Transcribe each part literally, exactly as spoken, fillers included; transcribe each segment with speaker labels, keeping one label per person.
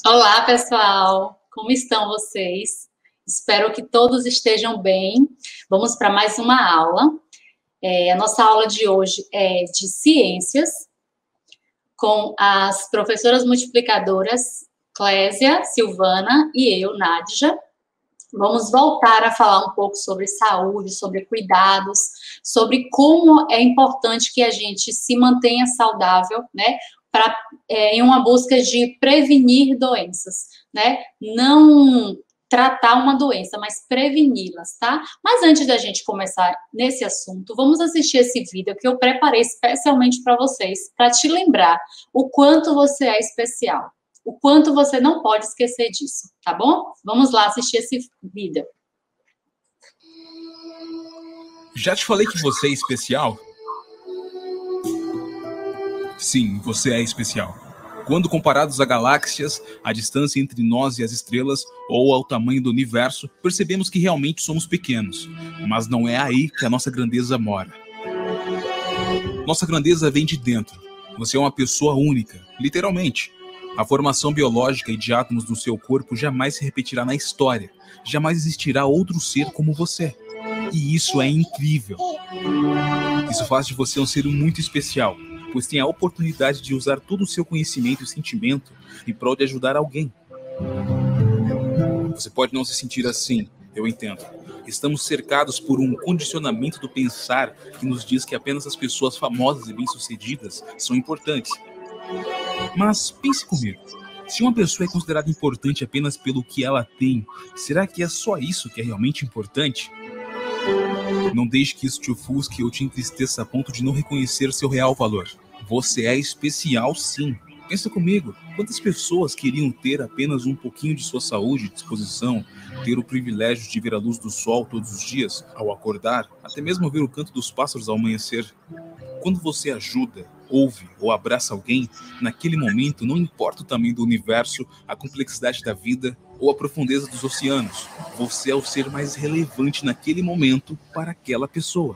Speaker 1: Olá, pessoal! Como estão vocês? Espero que todos estejam bem. Vamos para mais uma aula. É, a nossa aula de hoje é de ciências, com as professoras multiplicadoras Clésia, Silvana e eu, Nádja. Vamos voltar a falar um pouco sobre saúde, sobre cuidados, sobre como é importante que a gente se mantenha saudável, né? Pra, é, em uma busca de prevenir doenças, né? Não tratar uma doença, mas preveni-las, tá? Mas antes da gente começar nesse assunto, vamos assistir esse vídeo que eu preparei especialmente para vocês, para te lembrar o quanto você é especial, o quanto você não pode esquecer disso, tá bom? Vamos lá assistir esse vídeo.
Speaker 2: Já te falei que você é especial? Sim, você é especial. Quando comparados a galáxias, a distância entre nós e as estrelas, ou ao tamanho do universo, percebemos que realmente somos pequenos. Mas não é aí que a nossa grandeza mora. Nossa grandeza vem de dentro. Você é uma pessoa única, literalmente. A formação biológica e de átomos do seu corpo jamais se repetirá na história. Jamais existirá outro ser como você. E isso é incrível. Isso faz de você um ser muito especial, pois tem a oportunidade de usar todo o seu conhecimento e sentimento em prol de ajudar alguém. Você pode não se sentir assim, eu entendo. Estamos cercados por um condicionamento do pensar que nos diz que apenas as pessoas famosas e bem-sucedidas são importantes. Mas pense comigo, se uma pessoa é considerada importante apenas pelo que ela tem, será que é só isso que é realmente importante? Não deixe que isso te ofusque ou te entristeça a ponto de não reconhecer seu real valor. Você é especial, sim. Pensa comigo, quantas pessoas queriam ter apenas um pouquinho de sua saúde e disposição, ter o privilégio de ver a luz do sol todos os dias, ao acordar, até mesmo ver o canto dos pássaros ao amanhecer? Quando você ajuda, ouve ou abraça alguém, naquele momento não importa o tamanho do universo, a complexidade da vida ou a profundeza dos oceanos, você é o ser mais relevante naquele momento para aquela pessoa.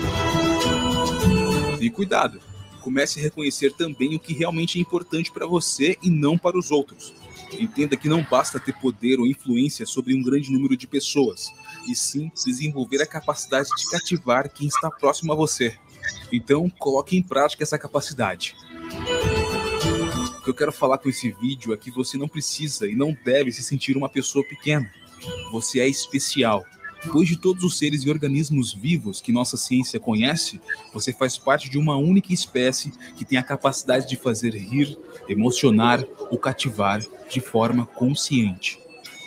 Speaker 2: E cuidado! Comece a reconhecer também o que realmente é importante para você e não para os outros. Entenda que não basta ter poder ou influência sobre um grande número de pessoas, e sim desenvolver a capacidade de cativar quem está próximo a você. Então, coloque em prática essa capacidade. O que eu quero falar com esse vídeo é que você não precisa e não deve se sentir uma pessoa pequena. Você é especial. Pois de todos os seres e organismos vivos que nossa ciência conhece, você faz parte de uma única espécie que tem a capacidade de fazer rir, emocionar ou cativar de forma consciente.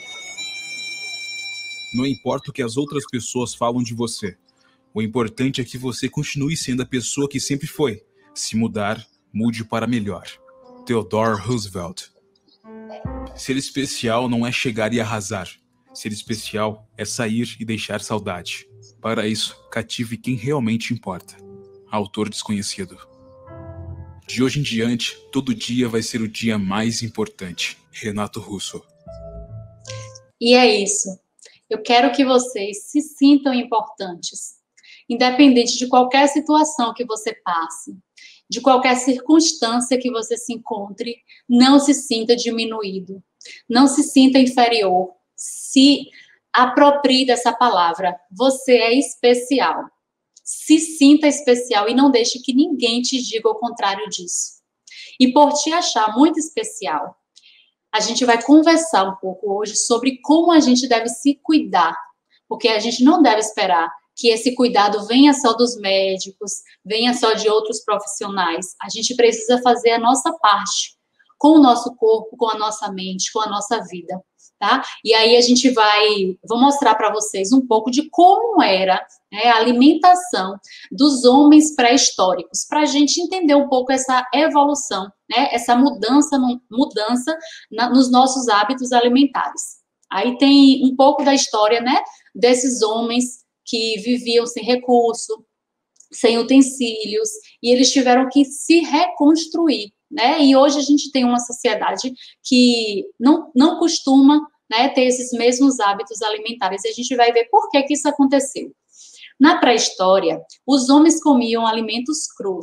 Speaker 2: Não importa o que as outras pessoas falam de você. O importante é que você continue sendo a pessoa que sempre foi. Se mudar, mude para melhor. Theodore Roosevelt. Ser especial não é chegar e arrasar. Ser especial é sair e deixar saudade. Para isso, cative quem realmente importa. Autor desconhecido. De hoje em diante, todo dia vai ser o dia mais importante. Renato Russo.
Speaker 1: E é isso. Eu quero que vocês se sintam importantes. Independente de qualquer situação que você passe, de qualquer circunstância que você se encontre, não se sinta diminuído. Não se sinta inferior. Se aproprie dessa palavra. Você é especial. Se sinta especial e não deixe que ninguém te diga o contrário disso. E por te achar muito especial, a gente vai conversar um pouco hoje sobre como a gente deve se cuidar. Porque a gente não deve esperar que esse cuidado venha só dos médicos, venha só de outros profissionais. A gente precisa fazer a nossa parte com o nosso corpo, com a nossa mente, com a nossa vida. Tá? E aí a gente vai, vou mostrar para vocês um pouco de como era, né, a alimentação dos homens pré-históricos, para a gente entender um pouco essa evolução, né, essa mudança, mudança na, nos nossos hábitos alimentares. Aí tem um pouco da história, né, desses homens que viviam sem recurso, sem utensílios, e eles tiveram que se reconstruir, né? E hoje a gente tem uma sociedade que não, não costuma, né, ter esses mesmos hábitos alimentares, e a gente vai ver por que que isso aconteceu. Na pré-história, os homens comiam alimentos crus,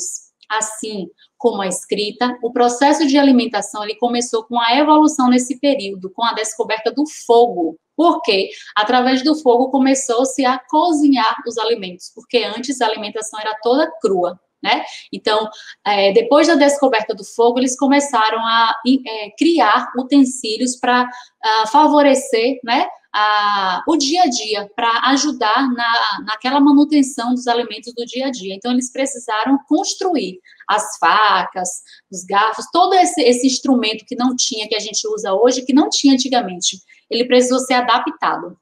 Speaker 1: Assim como a escrita, o processo de alimentação ele começou com a evolução nesse período, com a descoberta do fogo. Por quê? Através do fogo começou-se a cozinhar os alimentos, porque antes a alimentação era toda crua, né? Então, é, depois da descoberta do fogo, eles começaram a é, criar utensílios para favorecer, né, a, o dia a dia, para ajudar na, naquela manutenção dos alimentos do dia a dia. Então, eles precisaram construir as facas, os garfos, todo esse, esse instrumento que não tinha, que a gente usa hoje, que não tinha antigamente. Ele precisou ser adaptado.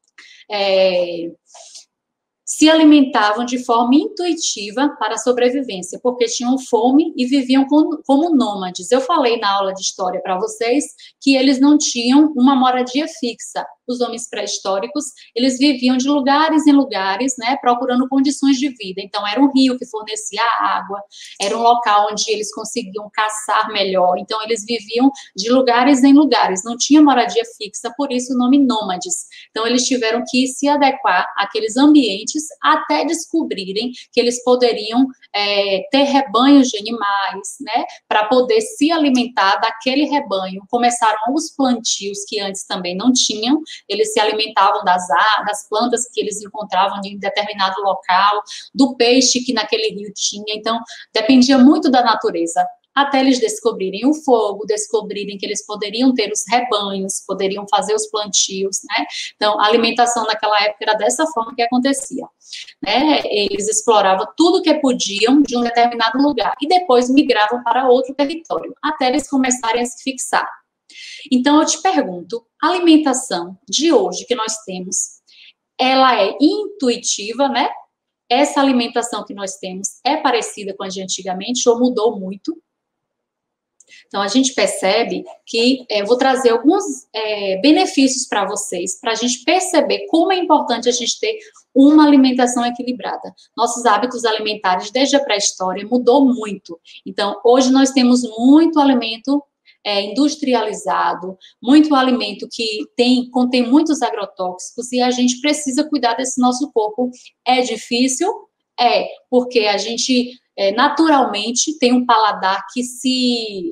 Speaker 1: É... se alimentavam de forma intuitiva para a sobrevivência, porque tinham fome e viviam como, como nômades. Eu falei na aula de história para vocês que eles não tinham uma moradia fixa. Os homens pré-históricos, eles viviam de lugares em lugares, né, procurando condições de vida. Então, era um rio que fornecia água, era um local onde eles conseguiam caçar melhor. Então, eles viviam de lugares em lugares, não tinha moradia fixa, por isso o nome nômades. Então, eles tiveram que se adequar àqueles ambientes até descobrirem que eles poderiam é, ter rebanhos de animais, né, para poder se alimentar daquele rebanho. Começaram os plantios, que antes também não tinham, eles se alimentavam das, das plantas que eles encontravam em determinado local, do peixe que naquele rio tinha, então dependia muito da natureza. Até eles descobrirem o fogo, descobrirem que eles poderiam ter os rebanhos, poderiam fazer os plantios, né? Então, a alimentação naquela época era dessa forma que acontecia, né? Eles exploravam tudo que podiam de um determinado lugar e depois migravam para outro território, até eles começarem a se fixar. Então, eu te pergunto, a alimentação de hoje que nós temos, ela é intuitiva, né? Essa alimentação que nós temos é parecida com a de antigamente ou mudou muito? Então, a gente percebe que, é, eu vou trazer alguns é, benefícios para vocês, para a gente perceber como é importante a gente ter uma alimentação equilibrada. Nossos hábitos alimentares, desde a pré-história, mudou muito. Então, hoje nós temos muito alimento é, industrializado, muito alimento que tem, contém muitos agrotóxicos, e a gente precisa cuidar desse nosso corpo. É difícil? É, porque a gente, é, naturalmente, tem um paladar que se...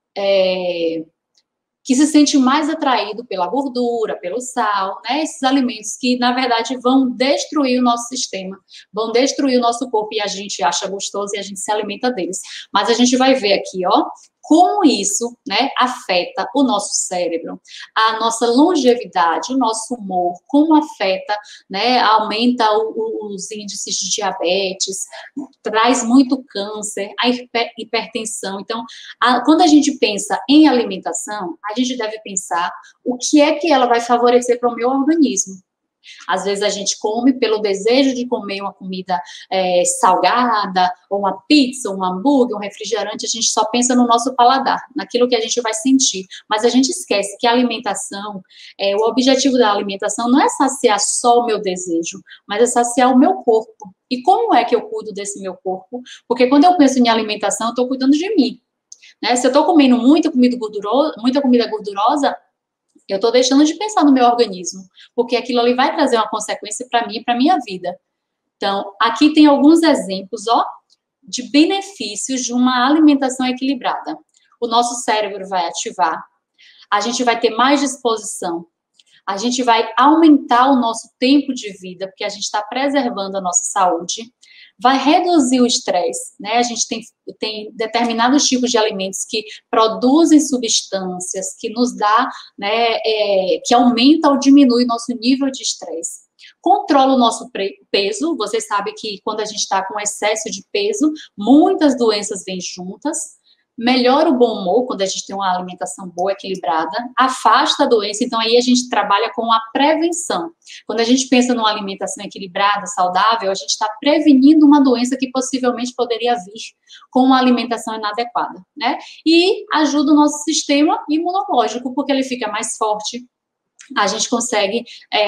Speaker 1: É, que se sente mais atraído pela gordura, pelo sal, né? Esses alimentos que, na verdade, vão destruir o nosso sistema, vão destruir o nosso corpo e a gente acha gostoso e a gente se alimenta deles. Mas a gente vai ver aqui, ó, como isso, né, afeta o nosso cérebro, a nossa longevidade, o nosso humor, como afeta, né, aumenta o, os índices de diabetes, traz muito câncer, a hiper, hipertensão. Então, a, quando a gente pensa em alimentação, a gente deve pensar o que é que ela vai favorecer para o meu organismo. Às vezes a gente come pelo desejo de comer uma comida é, salgada, ou uma pizza, um hambúrguer, um refrigerante, a gente só pensa no nosso paladar, naquilo que a gente vai sentir. Mas a gente esquece que a alimentação, é, o objetivo da alimentação não é saciar só o meu desejo, mas é saciar o meu corpo. E como é que eu cuido desse meu corpo? Porque quando eu penso em alimentação, eu estou cuidando de mim. Né? Se eu estou comendo muita comida gordurosa, muita comida gordurosa, eu estou deixando de pensar no meu organismo, porque aquilo ali vai trazer uma consequência para mim e para a minha vida. Então, aqui tem alguns exemplos, ó, de benefícios de uma alimentação equilibrada. O nosso cérebro vai ativar, a gente vai ter mais disposição, a gente vai aumentar o nosso tempo de vida, porque a gente está preservando a nossa saúde, vai reduzir o estresse, né? A gente tem, tem determinados tipos de alimentos que produzem substâncias, que nos dá, né, é, que aumenta ou diminui o nosso nível de estresse. Controla o nosso peso, vocês sabem que quando a gente está com excesso de peso, muitas doenças vêm juntas. Melhora o bom humor, quando a gente tem uma alimentação boa, equilibrada, afasta a doença, então aí a gente trabalha com a prevenção. Quando a gente pensa numa alimentação equilibrada, saudável, a gente está prevenindo uma doença que possivelmente poderia vir com uma alimentação inadequada, né? E ajuda o nosso sistema imunológico, porque ele fica mais forte, a gente consegue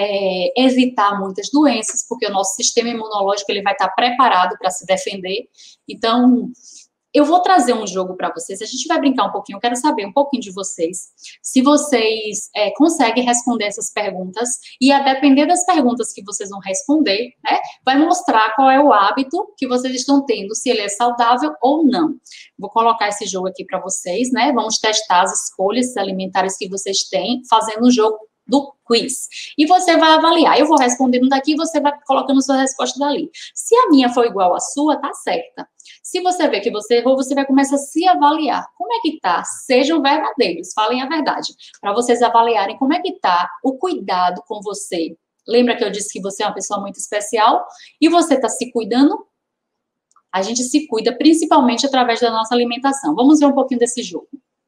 Speaker 1: é, evitar muitas doenças, porque o nosso sistema imunológico ele vai estar preparado para se defender. Então, Eu vou trazer um jogo para vocês, a gente vai brincar um pouquinho, eu quero saber um pouquinho de vocês, se vocês é, conseguem responder essas perguntas, e a depender das perguntas que vocês vão responder, né, vai mostrar qual é o hábito que vocês estão tendo, se ele é saudável ou não. Vou colocar esse jogo aqui para vocês, né, vamos testar as escolhas alimentares que vocês têm, fazendo o jogo do quiz. E você vai avaliar. Eu vou respondendo daqui e você vai colocando sua resposta dali. Se a minha for igual à sua, tá certa. Se você vê que você errou, você vai começar a se avaliar. Como é que tá? Sejam verdadeiros, falem a verdade. Para vocês avaliarem como é que tá o cuidado com você. Lembra que eu disse que você é uma pessoa muito especial? E você está se cuidando? A gente se cuida principalmente através da nossa alimentação. Vamos ver um pouquinho desse jogo.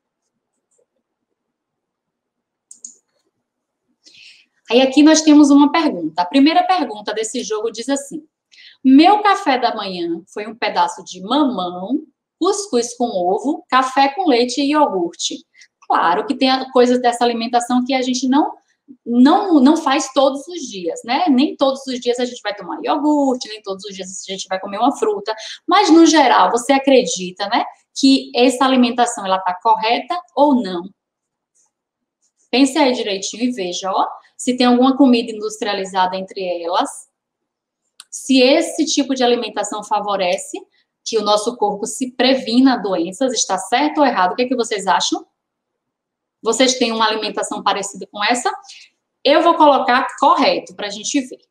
Speaker 1: Aí aqui nós temos uma pergunta. A primeira pergunta desse jogo diz assim: meu café da manhã foi um pedaço de mamão, cuscuz com ovo, café com leite e iogurte. Claro que tem coisas dessa alimentação que a gente não, não, não faz todos os dias, né? Nem todos os dias a gente vai tomar iogurte, nem todos os dias a gente vai comer uma fruta. Mas, no geral, você acredita, né, que essa alimentação ela está correta ou não? Pense aí direitinho e veja, ó, se tem alguma comida industrializada entre elas, se esse tipo de alimentação favorece que o nosso corpo se previna doenças, está certo ou errado? O que é que vocês acham? Vocês têm uma alimentação parecida com essa? Eu vou colocar correto para a gente ver.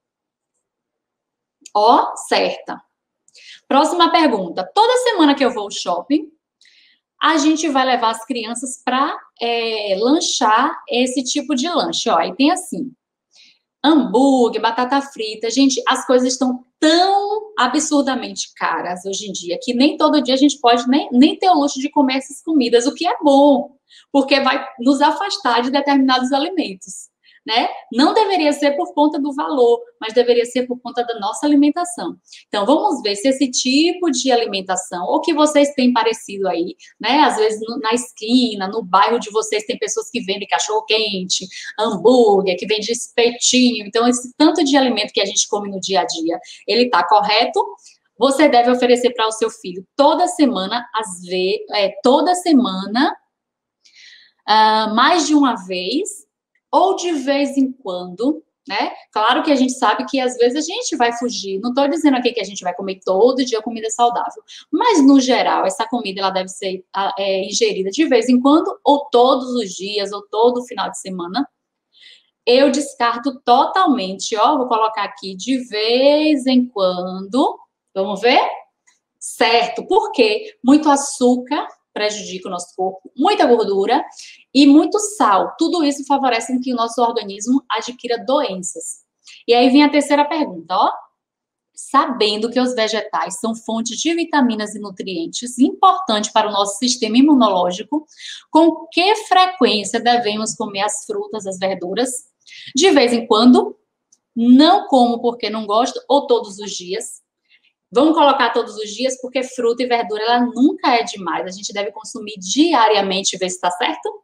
Speaker 1: Ó, certa. Próxima pergunta. Toda semana que eu vou ao shopping, a gente vai levar as crianças para é, lanchar esse tipo de lanche. Ó, aí tem assim, hambúrguer, batata frita. Gente, as coisas estão tão absurdamente caras hoje em dia que nem todo dia a gente pode nem, nem ter o luxo de comer essas comidas, o que é bom, porque vai nos afastar de determinados alimentos, né? Não deveria ser por conta do valor, mas deveria ser por conta da nossa alimentação. Então, vamos ver se esse tipo de alimentação, ou que vocês têm parecido aí, né? Às vezes no, na esquina, no bairro de vocês, tem pessoas que vendem cachorro-quente, hambúrguer, que vende espetinho. Então, esse tanto de alimento que a gente come no dia a dia, ele está correto? Você deve oferecer para o seu filho toda semana, às vezes, é, toda semana, uh, mais de uma vez, ou de vez em quando, né? Claro que a gente sabe que às vezes a gente vai fugir. Não estou dizendo aqui que a gente vai comer todo dia comida saudável, mas no geral essa comida ela deve ser é, ingerida de vez em quando, ou todos os dias, ou todo final de semana. Eu descarto totalmente, ó, vou colocar aqui de vez em quando. Vamos ver? Certo, porque muito açúcar prejudica o nosso corpo, muita gordura e muito sal. Tudo isso favorece que o nosso organismo adquira doenças. E aí vem a terceira pergunta, ó. Sabendo que os vegetais são fontes de vitaminas e nutrientes importantes para o nosso sistema imunológico, com que frequência devemos comer as frutas, as verduras? De vez em quando, não como porque não gosto, ou todos os dias. Vamos colocar todos os dias, porque fruta e verdura, ela nunca é demais. A gente deve consumir diariamente e ver se está certo.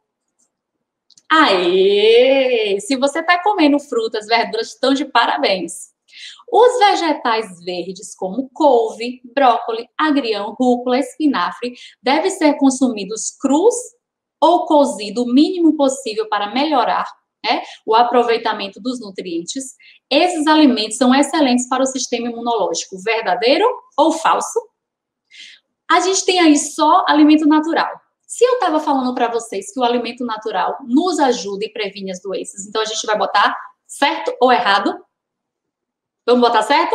Speaker 1: Aê! Se você está comendo frutas, verduras, estão de parabéns. Os vegetais verdes, como couve, brócolis, agrião, rúcula, espinafre, devem ser consumidos crus ou cozido o mínimo possível para melhorar, né, o aproveitamento dos nutrientes. Esses alimentos são excelentes para o sistema imunológico. Verdadeiro ou falso? A gente tem aí só alimento natural. Se eu estava falando para vocês que o alimento natural nos ajuda e previne as doenças, então a gente vai botar certo ou errado? Vamos botar certo?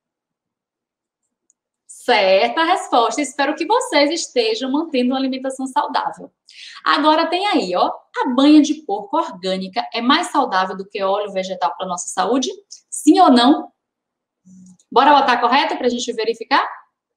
Speaker 1: Certa resposta. Espero que vocês estejam mantendo uma alimentação saudável. Agora tem aí, ó, a banha de porco orgânica é mais saudável do que óleo vegetal para a nossa saúde? Sim ou não? Bora botar correto para a gente verificar?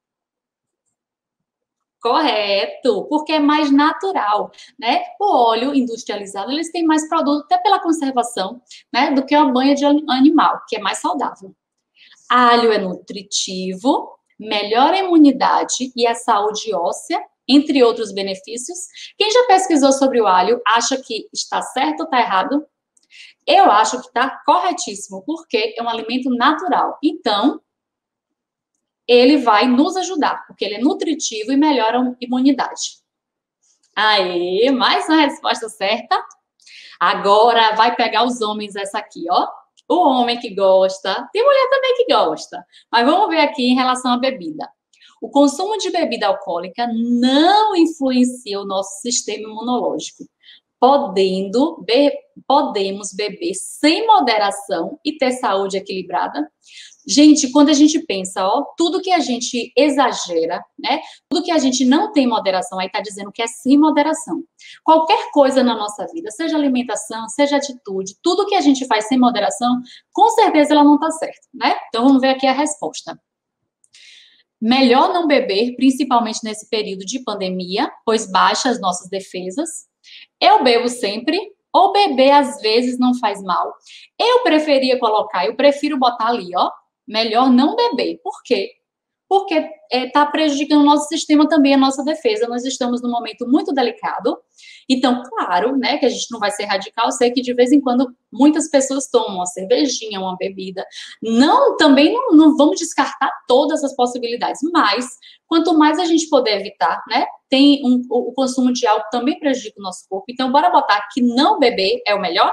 Speaker 1: Correto, porque é mais natural, né? O óleo industrializado, eles têm mais produto, até pela conservação, né? Do que a banha de animal, que é mais saudável. Alho é nutritivo, melhora a imunidade e a saúde óssea, entre outros benefícios. Quem já pesquisou sobre o alho, acha que está certo ou está errado? Eu acho que está corretíssimo, porque é um alimento natural. Então, ele vai nos ajudar, porque ele é nutritivo e melhora a imunidade. Aê, mais uma resposta certa. Agora vai pegar os homens essa aqui, ó. O homem que gosta, tem mulher também que gosta. Mas vamos ver aqui em relação à bebida. O consumo de bebida alcoólica não influencia o nosso sistema imunológico, podendo be- podemos beber sem moderação e ter saúde equilibrada. Gente, quando a gente pensa, ó, tudo que a gente exagera, né? Tudo que a gente não tem moderação, aí tá dizendo que é sem moderação. Qualquer coisa na nossa vida, seja alimentação, seja atitude, tudo que a gente faz sem moderação, com certeza ela não tá certa, né? Então vamos ver aqui a resposta. Melhor não beber, principalmente nesse período de pandemia, pois baixa as nossas defesas. Eu bebo sempre, ou beber às vezes não faz mal. Eu preferia colocar, eu prefiro botar ali, ó, melhor não beber. Por quê? Porque está é, prejudicando o nosso sistema também, a nossa defesa. Nós estamos num momento muito delicado. Então, claro, né, que a gente não vai ser radical. Eu sei que de vez em quando muitas pessoas tomam uma cervejinha, uma bebida. Não, também não, não vamos descartar todas as possibilidades. Mas, quanto mais a gente puder evitar, né, tem um, o, o consumo de álcool também prejudica o nosso corpo. Então, bora botar que não beber é o melhor?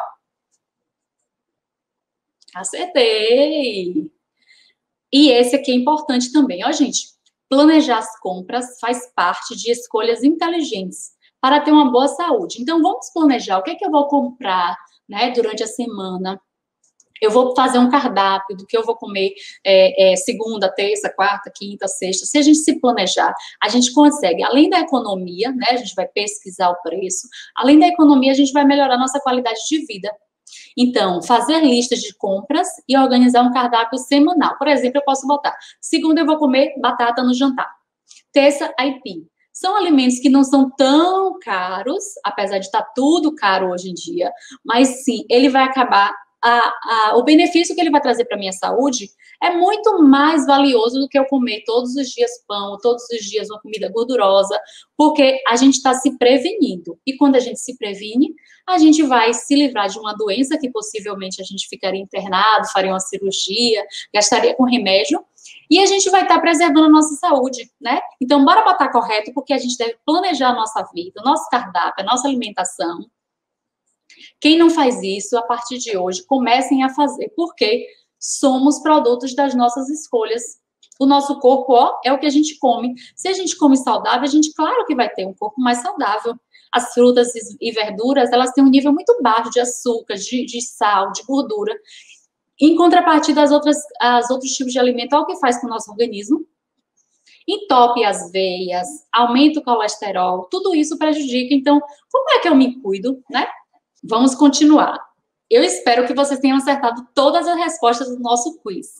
Speaker 1: Acertei! E esse aqui é importante também, ó, gente. Planejar as compras faz parte de escolhas inteligentes para ter uma boa saúde. Então, vamos planejar o que é que eu vou comprar, né, durante a semana. Eu vou fazer um cardápio do que eu vou comer é, é, segunda, terça, quarta, quinta, sexta. Se a gente se planejar, a gente consegue, além da economia, né, a gente vai pesquisar o preço, além da economia, a gente vai melhorar a nossa qualidade de vida. Então, fazer listas de compras e organizar um cardápio semanal. Por exemplo, eu posso botar, segunda eu vou comer batata no jantar, terça, aipim. São alimentos que não são tão caros, apesar de estar tudo caro hoje em dia, mas sim, ele vai acabar, a, a, o benefício que ele vai trazer para a minha saúde é muito mais valioso do que eu comer todos os dias pão, todos os dias uma comida gordurosa, porque a gente está se prevenindo. E quando a gente se previne, a gente vai se livrar de uma doença que possivelmente a gente ficaria internado, faria uma cirurgia, gastaria com remédio, e a gente vai estar preservando a nossa saúde, né? Então, bora botar correto, porque a gente deve planejar a nossa vida, o nosso cardápio, a nossa alimentação. Quem não faz isso, a partir de hoje, comecem a fazer, porque somos produtos das nossas escolhas. O nosso corpo, ó, é o que a gente come. Se a gente come saudável, a gente, claro que vai ter um corpo mais saudável. As frutas e verduras, elas têm um nível muito baixo de açúcar, de, de sal, de gordura. Em contrapartida, as outras, as outros tipos de alimento, olha o que faz com o nosso organismo. Entope as veias, aumenta o colesterol, tudo isso prejudica. Então, como é que eu me cuido, né? Vamos continuar. Eu espero que vocês tenham acertado todas as respostas do nosso quiz.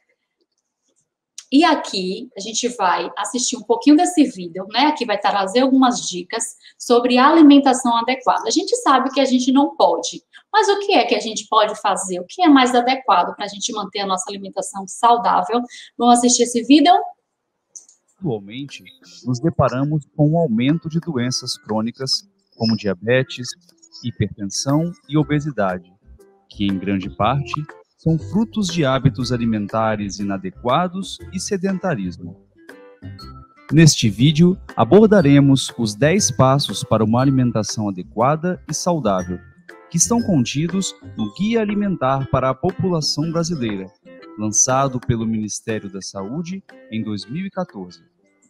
Speaker 1: E aqui, a gente vai assistir um pouquinho desse vídeo, né? Aqui vai trazer algumas dicas sobre alimentação adequada. A gente sabe que a gente não pode, mas o que é que a gente pode fazer? O que é mais adequado para a gente manter a nossa alimentação saudável? Vamos assistir esse vídeo?
Speaker 3: Atualmente, nos deparamos com um aumento de doenças crônicas, como diabetes, hipertensão e obesidade, que, em grande parte, são frutos de hábitos alimentares inadequados e sedentarismo. Neste vídeo, abordaremos os dez passos para uma alimentação adequada e saudável, que estão contidos no Guia Alimentar para a População Brasileira, lançado pelo Ministério da Saúde em dois mil e quatorze.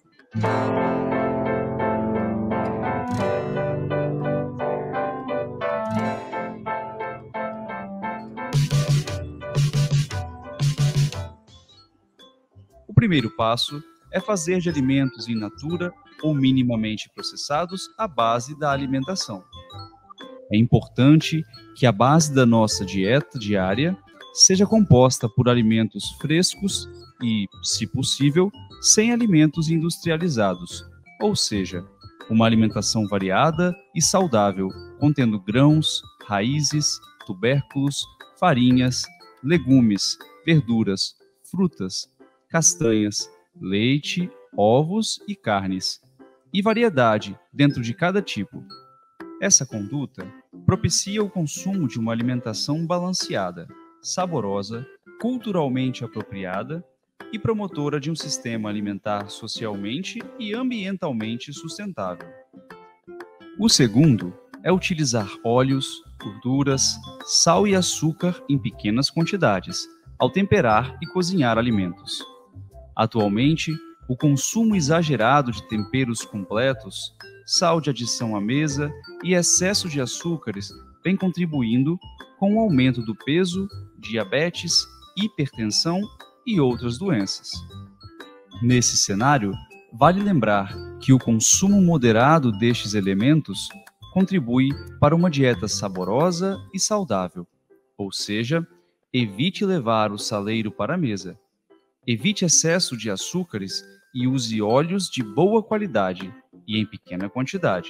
Speaker 3: O primeiro passo é fazer de alimentos in natura ou minimamente processados a base da alimentação. É importante que a base da nossa dieta diária seja composta por alimentos frescos e, se possível, sem alimentos industrializados, ou seja, uma alimentação variada e saudável, contendo grãos, raízes, tubérculos, farinhas, legumes, verduras, frutas, castanhas, leite, ovos e carnes, e variedade dentro de cada tipo. Essa conduta propicia o consumo de uma alimentação balanceada, saborosa, culturalmente apropriada, e promotora de um sistema alimentar socialmente e ambientalmente sustentável. O segundo é utilizar óleos, gorduras, sal e açúcar em pequenas quantidades, ao temperar e cozinhar alimentos. Atualmente, o consumo exagerado de temperos completos, sal de adição à mesa e excesso de açúcares vem contribuindo com o aumento do peso, diabetes, hipertensão e outras doenças. Nesse cenário, vale lembrar que o consumo moderado destes elementos contribui para uma dieta saborosa e saudável, ou seja, evite levar o saleiro para a mesa. Evite excesso de açúcares e use óleos de boa qualidade e em pequena quantidade.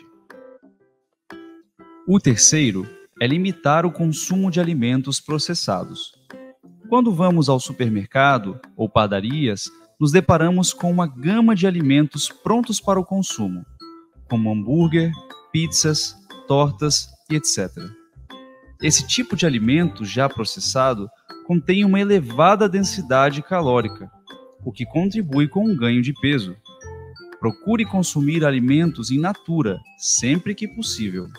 Speaker 3: O terceiro é limitar o consumo de alimentos processados. Quando vamos ao supermercado ou padarias, nos deparamos com uma gama de alimentos prontos para o consumo, como hambúrguer, pizzas, tortas e etcétera. Esse tipo de alimento já processado contém uma elevada densidade calórica, o que contribui com um ganho de peso. Procure consumir alimentos in natura, sempre que possível.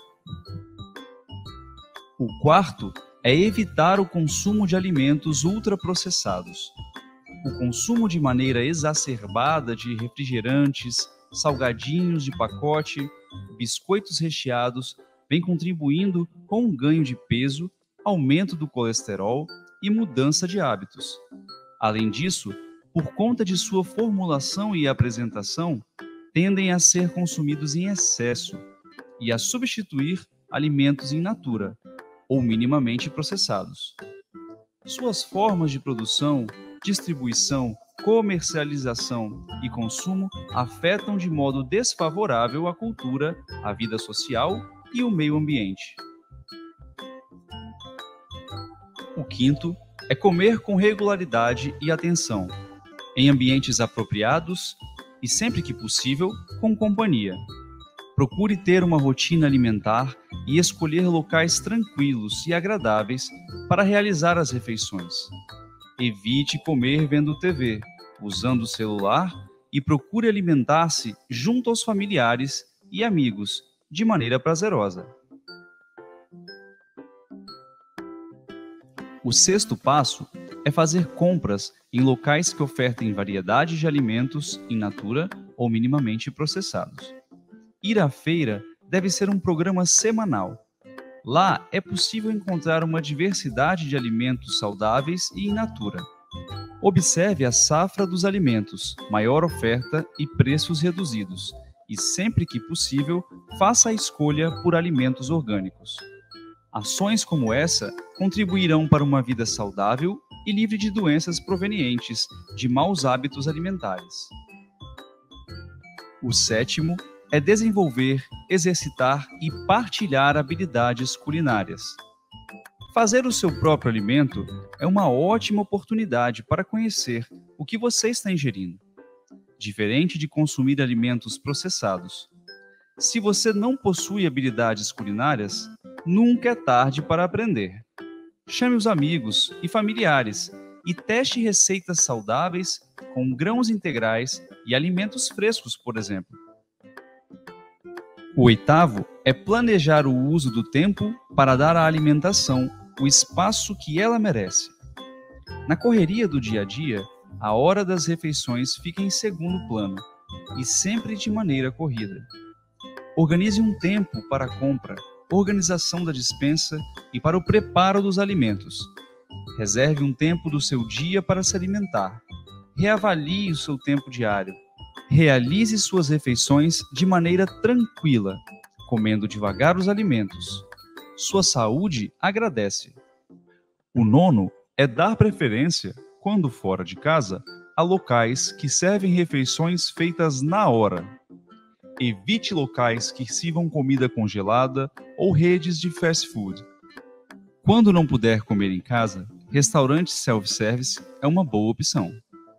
Speaker 3: O quarto é evitar o consumo de alimentos ultraprocessados. O consumo de maneira exacerbada de refrigerantes, salgadinhos de pacote, biscoitos recheados, vem contribuindo com um ganho de peso, aumento do colesterol e mudança de hábitos. Além disso, por conta de sua formulação e apresentação, tendem a ser consumidos em excesso e a substituir alimentos in natura ou minimamente processados. Suas formas de produção, distribuição, comercialização e consumo afetam de modo desfavorável a cultura, a vida social e o meio ambiente. O quinto é comer com regularidade e atenção, em ambientes apropriados e, sempre que possível, com companhia. Procure ter uma rotina alimentar e escolher locais tranquilos e agradáveis para realizar as refeições. Evite comer vendo T V, usando o celular e procure alimentar-se junto aos familiares e amigos, de maneira prazerosa. O sexto passo é fazer compras em locais que ofertem variedade de alimentos in natura ou minimamente processados. Ir à feira deve ser um programa semanal. Lá é possível encontrar uma diversidade de alimentos saudáveis e in natura. Observe a safra dos alimentos, maior oferta e preços reduzidos, e sempre que possível, faça a escolha por alimentos orgânicos. Ações como essa contribuirão para uma vida saudável e livre de doenças provenientes de maus hábitos alimentares. O sétimo é desenvolver, exercitar e partilhar habilidades culinárias. Fazer o seu próprio alimento é uma ótima oportunidade para conhecer o que você está ingerindo, diferente de consumir alimentos processados. Se você não possui habilidades culinárias, nunca é tarde para aprender. Chame os amigos e familiares e teste receitas saudáveis com grãos integrais e alimentos frescos, por exemplo. O oitavo é planejar o uso do tempo para dar à alimentação o espaço que ela merece. Na correria do dia a dia, a hora das refeições fica em segundo plano e sempre de maneira corrida. Organize um tempo para a compra, organização da despensa e para o preparo dos alimentos. Reserve um tempo do seu dia para se alimentar. Reavalie o seu tempo diário. Realize suas refeições de maneira tranquila, comendo devagar os alimentos. Sua saúde agradece. O nono é dar preferência, quando fora de casa, a locais que servem refeições feitas na hora. Evite locais que sirvam comida congelada ou redes de fast food. Quando não puder comer em casa, restaurante self-service é uma boa opção.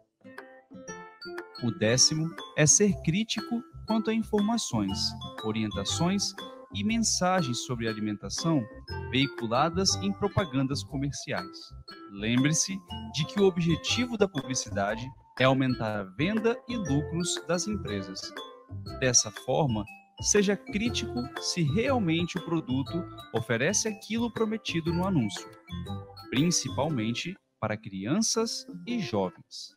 Speaker 3: O décimo é ser crítico quanto a informações, orientações e mensagens sobre alimentação veiculadas em propagandas comerciais. Lembre-se de que o objetivo da publicidade é aumentar a venda e lucros das empresas. Dessa forma, seja crítico se realmente o produto oferece aquilo prometido no anúncio, principalmente para crianças e jovens.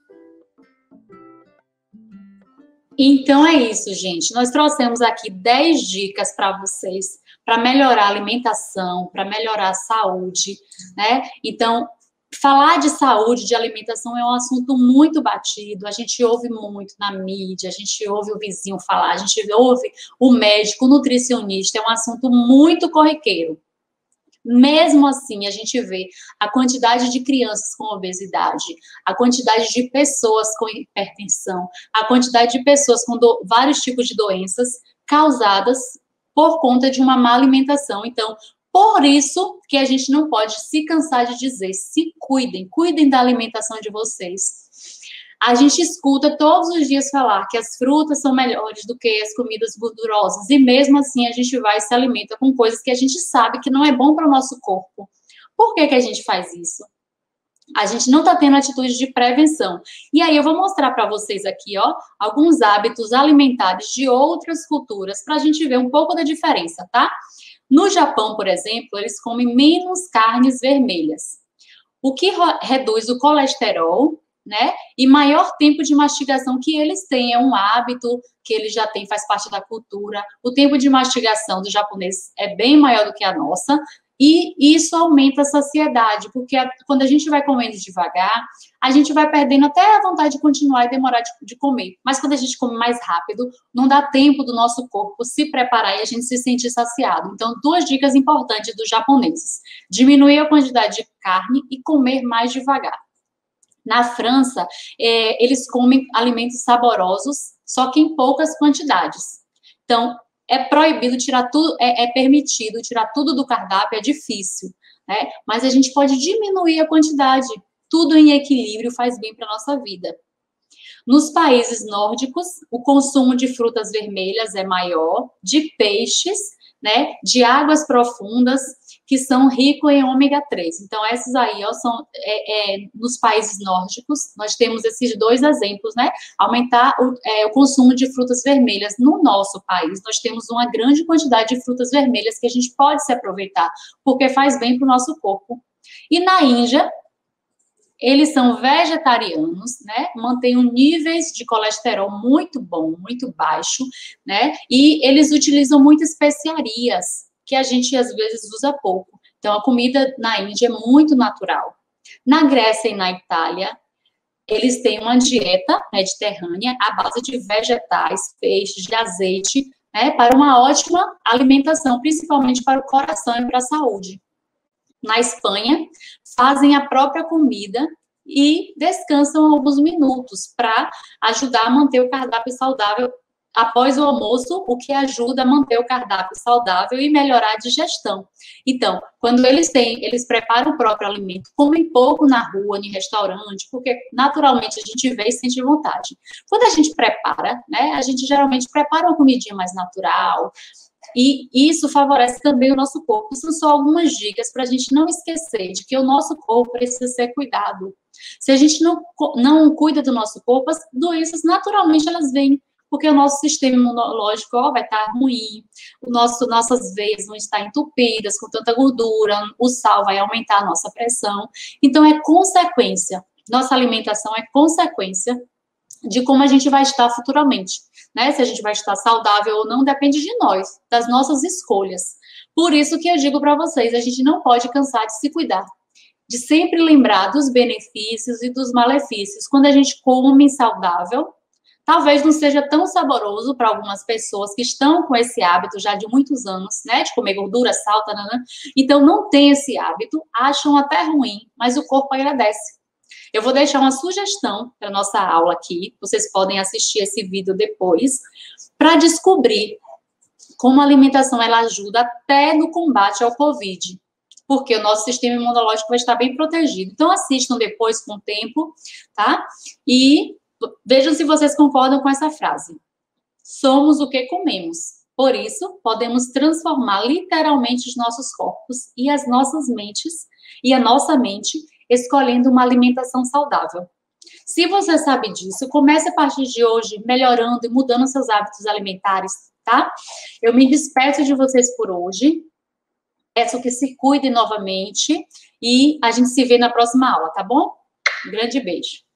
Speaker 1: Então é isso, gente. Nós trouxemos aqui dez dicas para vocês, para melhorar a alimentação, para melhorar a saúde, né? Então, falar de saúde, de alimentação é um assunto muito batido, a gente ouve muito na mídia, a gente ouve o vizinho falar, a gente ouve o médico, o nutricionista, é um assunto muito corriqueiro. Mesmo assim, a gente vê a quantidade de crianças com obesidade, a quantidade de pessoas com hipertensão, a quantidade de pessoas com do, vários tipos de doenças causadas por conta de uma má alimentação. Então, por isso que a gente não pode se cansar de dizer, se cuidem, cuidem da alimentação de vocês. A gente escuta todos os dias falar que as frutas são melhores do que as comidas gordurosas, e mesmo assim a gente vai e se alimenta com coisas que a gente sabe que não é bom para o nosso corpo. Por que que a gente faz isso? A gente não está tendo atitude de prevenção. E aí eu vou mostrar para vocês aqui, ó, alguns hábitos alimentares de outras culturas, para a gente ver um pouco da diferença, tá? No Japão, por exemplo, eles comem menos carnes vermelhas, o que reduz o colesterol, né? E maior tempo de mastigação que eles têm, é um hábito que eles já têm, faz parte da cultura. O tempo de mastigação do japonês é bem maior do que a nossa, e isso aumenta a saciedade, porque a, quando a gente vai comendo devagar, a gente vai perdendo até a vontade de continuar e demorar de, de comer. Mas quando a gente come mais rápido, não dá tempo do nosso corpo se preparar e a gente se sentir saciado. Então, duas dicas importantes dos japoneses: diminuir a quantidade de carne e comer mais devagar. Na França, é, eles comem alimentos saborosos, só que em poucas quantidades. Então, é proibido tirar tudo, é, é permitido tirar tudo do cardápio, é difícil, né? Mas a gente pode diminuir a quantidade. Tudo em equilíbrio faz bem para a nossa vida. Nos países nórdicos, o consumo de frutas vermelhas é maior, de peixes, né, de águas profundas, que são ricos em ômega três. Então, essas aí, ó, são é, é, nos países nórdicos, nós temos esses dois exemplos, né? Aumentar o, é, o consumo de frutas vermelhas. No nosso país, nós temos uma grande quantidade de frutas vermelhas que a gente pode se aproveitar, porque faz bem para o nosso corpo. E na Índia, eles são vegetarianos, né? Mantêm um níveis de colesterol muito bom, muito baixo, né? E eles utilizam muitas especiarias, que a gente às vezes usa pouco. Então, a comida na Índia é muito natural. Na Grécia e na Itália, eles têm uma dieta mediterrânea à base de vegetais, peixes, de azeite, né, para uma ótima alimentação, principalmente para o coração e para a saúde. Na Espanha, fazem a própria comida e descansam alguns minutos para ajudar a manter o cardápio saudável após o almoço, o que ajuda a manter o cardápio saudável e melhorar a digestão. Então, quando eles têm, eles preparam o próprio alimento, comem pouco na rua, em restaurante, porque naturalmente a gente vê e sente vontade. Quando a gente prepara, né, a gente geralmente prepara uma comidinha mais natural, e isso favorece também o nosso corpo. São só algumas dicas para a gente não esquecer de que o nosso corpo precisa ser cuidado. Se a gente não, não cuida do nosso corpo, as doenças naturalmente elas vêm, porque o nosso sistema imunológico ó, vai estar ruim, o nosso, nossas veias vão estar entupidas com tanta gordura, o sal vai aumentar a nossa pressão. Então, é consequência. Nossa alimentação é consequência de como a gente vai estar futuramente, né? Se a gente vai estar saudável ou não, depende de nós, das nossas escolhas. Por isso que eu digo para vocês, a gente não pode cansar de se cuidar, de sempre lembrar dos benefícios e dos malefícios. Quando a gente come saudável, talvez não seja tão saboroso para algumas pessoas que estão com esse hábito já de muitos anos, né, de comer gordura, sal, tanana. Então não tem esse hábito, acham até ruim, mas o corpo agradece. Eu vou deixar uma sugestão para a nossa aula aqui, vocês podem assistir esse vídeo depois, para descobrir como a alimentação ela ajuda até no combate ao Covid, porque o nosso sistema imunológico vai estar bem protegido. Então assistam depois com o tempo, tá? E vejam se vocês concordam com essa frase. Somos o que comemos. Por isso, podemos transformar literalmente os nossos corpos e as nossas mentes, e a nossa mente, escolhendo uma alimentação saudável. Se você sabe disso, comece a partir de hoje melhorando e mudando seus hábitos alimentares, tá? Eu me despeço de vocês por hoje. Peço que se cuidem novamente e a gente se vê na próxima aula, tá bom? Um grande beijo.